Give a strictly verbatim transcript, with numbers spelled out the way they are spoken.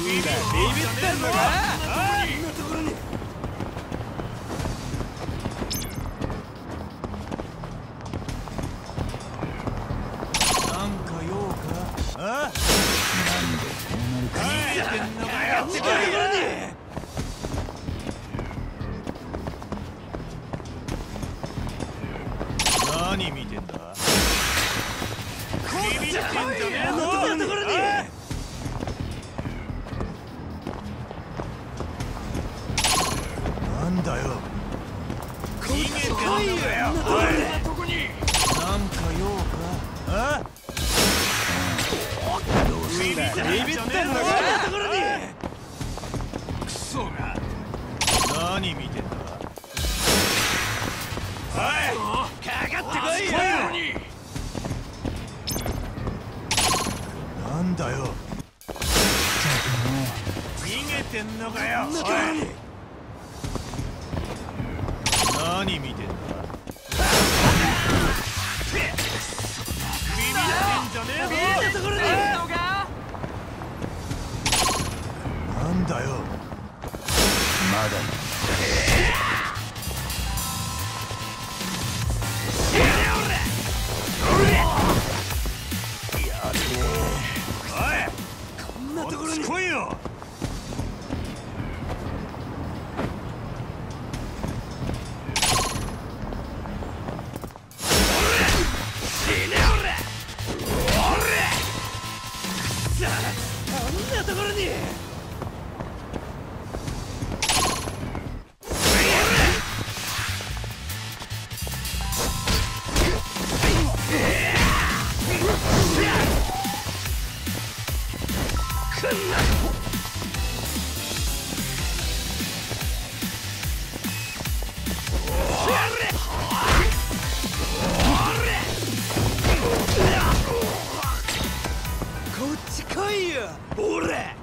ビビってんのか。あんなところに。なんか用か。あ？なんでこうなるか。何やってんのかよ。ってこいよ。何見てんだ。ビビってんじゃねえぞ。こんなところに。なんだよ。逃げてんのかよ。おい。ここに。なんか用か。あ？どうすんだ。ビビってんのか。こんなところに。クソが。何見てんだ。おい。かかってこいよ。なんだよ。逃げてんのかよ。おい。何見てんだ。ビビってんじゃねえぞ。ビビったところに。なんだよ。まだこんなところに来いよ。こんなところに。こっち来いよ。ほら。